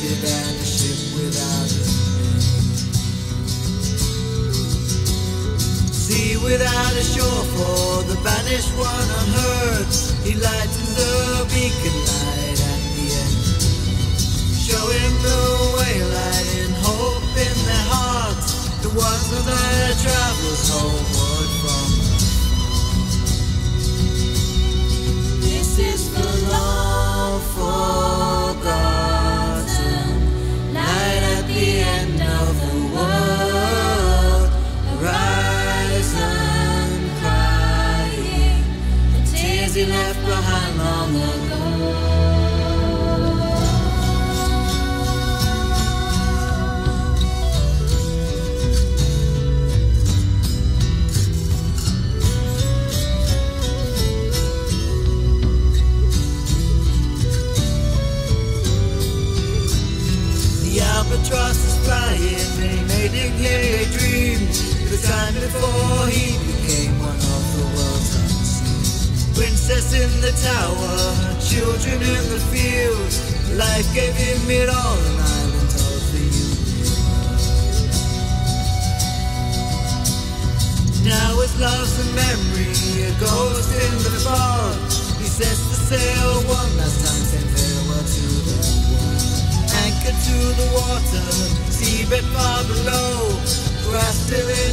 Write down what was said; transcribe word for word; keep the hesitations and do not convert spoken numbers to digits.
deserted and a ship without a name. Sea without a shore for the banished one unheard. He lightens the beacon light at the end, showing the way, lighting hope in their hearts, the ones of their travels homeward from us. This is the long forgotten light at the end of the world, horizon crying the tears he left behind long ago. Albatross is flying, making him a dream. The time before he became one of the world's unseen. Princess in the tower, children in the field. Life gave him it all, an island of the union. Now his love's a memory, a ghost in the fog. He sets the sail one last time, saying farewell to the world. Anchored to the water, seabed far below, grass still in